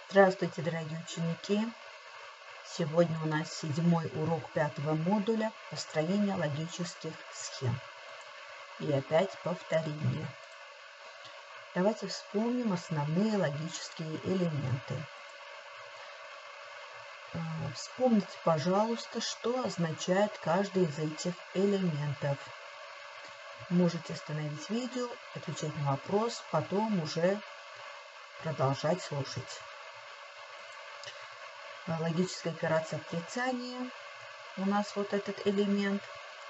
Здравствуйте, дорогие ученики! Сегодня у нас 7-й урок 5-го модуля «Построение логических схем». И опять повторение. Давайте вспомним основные логические элементы. Вспомните, пожалуйста, что означает каждый из этих элементов. Можете остановить видео, отвечать на вопрос, потом уже продолжать слушать. Логическая операция отрицания у нас вот этот элемент.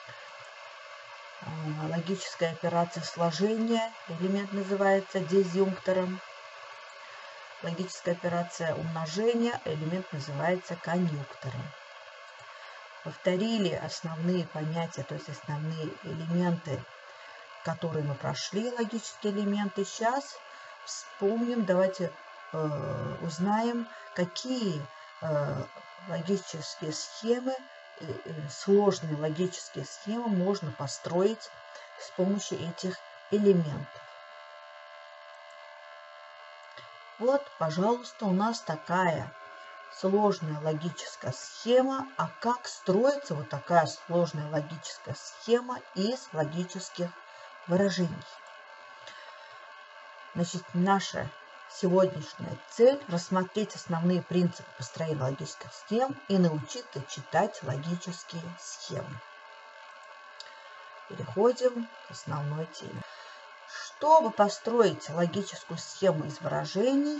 Логическая операция сложения, элемент называется дизъюнктором. Логическая операция умножения, элемент называется конъюнктором. Повторили основные понятия, то есть основные элементы, которые мы прошли, логические элементы. Сейчас вспомним, давайте узнаем, какие логические схемы, сложные логические схемы можно построить с помощью этих элементов. Вот, пожалуйста, у нас такая сложная логическая схема. А как строится вот такая сложная логическая схема из логических выражений? Значит, наша сегодняшняя цель – рассмотреть основные принципы построения логических схем и научиться читать логические схемы. Переходим к основной теме. Чтобы построить логическую схему из выражений,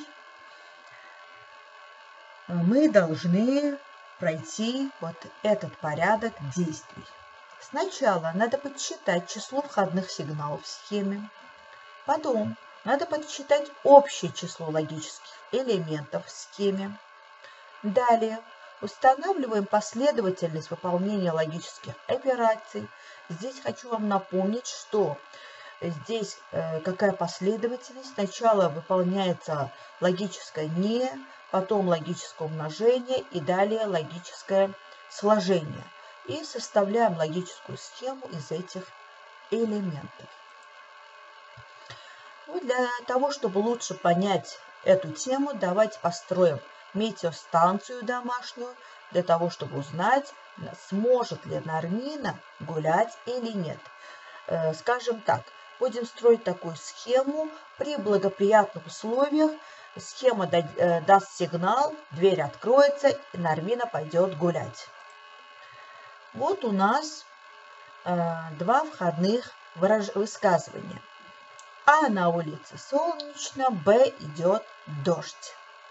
мы должны пройти вот этот порядок действий. Сначала надо подсчитать число входных сигналов в схеме. Потом надо подсчитать общее число логических элементов в схеме. Далее устанавливаем последовательность выполнения логических операций. Здесь хочу вам напомнить, что здесь какая последовательность. Сначала выполняется логическое «не», потом логическое умножение и далее логическое сложение. И составляем логическую схему из этих элементов. Ну, для того, чтобы лучше понять эту тему, давайте построим метеостанцию домашнюю, для того, чтобы узнать, сможет ли Нармина гулять или нет. Скажем так, будем строить такую схему. При благоприятных условиях схема даст сигнал, дверь откроется, и Нармина пойдет гулять. Вот у нас два входных высказывания. А на улице солнечно, Б идет дождь.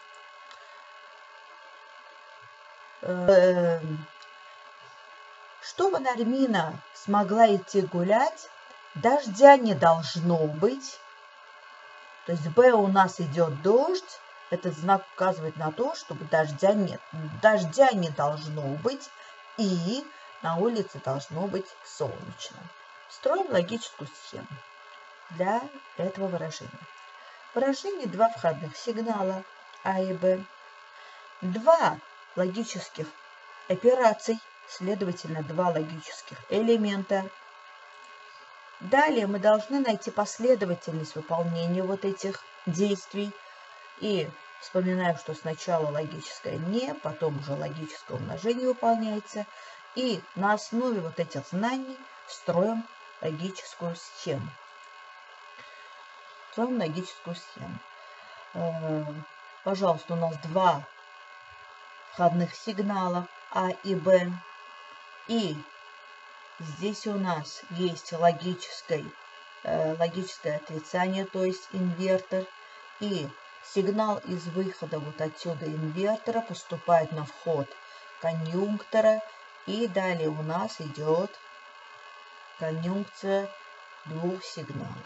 Чтобы Нармина смогла идти гулять, дождя не должно быть. То есть Б у нас идет дождь. Этот знак указывает на то, чтобы дождя нет. Дождя не должно быть. И на улице должно быть солнечно. Строим логическую схему для этого выражения. Выражение два входных сигнала А и Б. Два логических операций, следовательно, два логических элемента. Далее мы должны найти последовательность выполнения вот этих действий. И вспоминаем, что сначала логическое «не», потом уже логическое умножение выполняется. И на основе вот этих знаний строим логическую схему. Строим логическую схему. Пожалуйста, у нас два входных сигнала А и Б. И здесь у нас есть логическое отрицание, то есть инвертор. И сигнал из выхода вот отсюда инвертора поступает на вход конъюнктора. И далее у нас идет конъюнкция двух сигналов.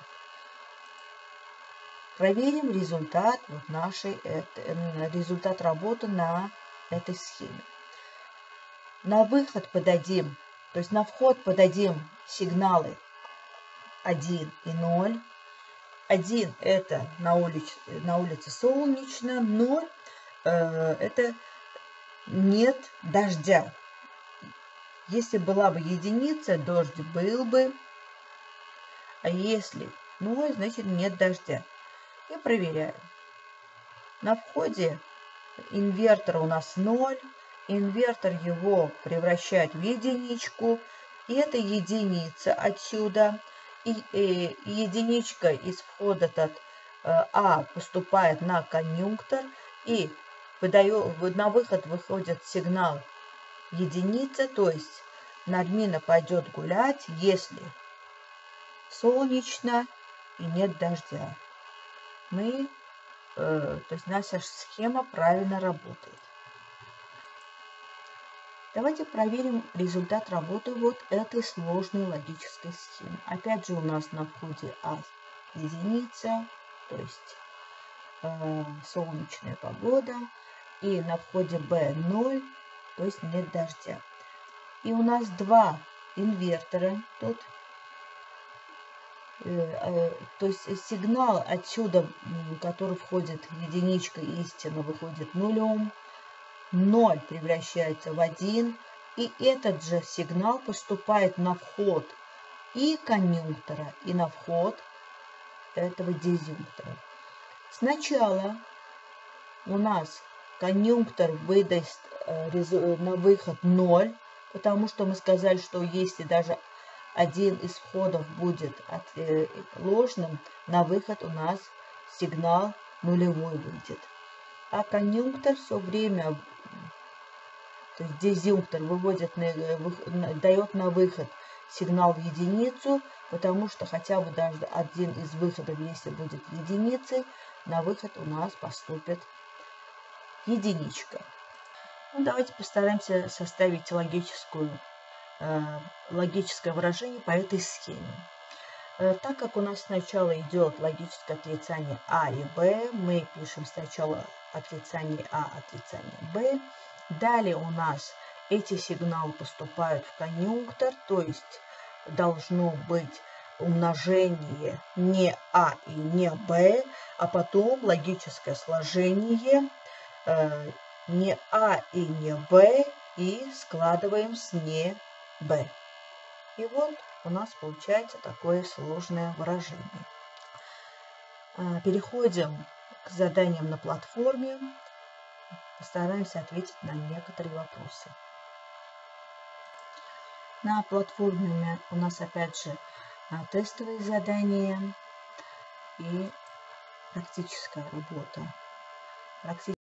Проверим результат результат работы на этой схеме. На выход подадим, то есть на вход подадим сигналы 1 и 0. 1 это на улице солнечно, 0 это нет дождя. Если была бы единица, дождь был бы, а если 0, значит нет дождя. И проверяем. На входе инвертор у нас 0. Инвертор его превращает в единичку. И эта единица отсюда. И единичка из входа А поступает на конъюнктор. И на выход выходит сигнал единица. То есть Нальмина пойдет гулять, если солнечно и нет дождя. То есть наша схема правильно работает. Давайте проверим результат работы вот этой сложной логической схемы. Опять же у нас на входе А единица, то есть солнечная погода, и на входе Б 0, то есть нет дождя. И у нас два инвертора тут. То есть сигнал отсюда, который входит единичка истина, выходит нулем. 0 превращается в 1. И этот же сигнал поступает на вход и конъюнктора, и на вход этого дизъюнктора. Сначала у нас конъюнктор выдаст на выход 0, потому что мы сказали, что если даже один из входов будет ложным, на выход у нас сигнал нулевой выйдет. А конъюнктор все время, то есть дизъюнктор дает на выход сигнал в единицу, потому что хотя бы даже один из выходов, если будет единицей, на выход у нас поступит единичка. Ну, давайте постараемся составить логическое выражение по этой схеме. Так как у нас сначала идет логическое отрицание А и Б, мы пишем сначала отрицание А, отрицание Б. Далее у нас эти сигналы поступают в конъюнктор, то есть должно быть умножение не А и не Б, а потом логическое сложение не А и не Б, и складываем с не Б. И вот у нас получается такое сложное выражение. Переходим к заданиям на платформе. Постараемся ответить на некоторые вопросы. На платформе у нас опять же тестовые задания и практическая работа.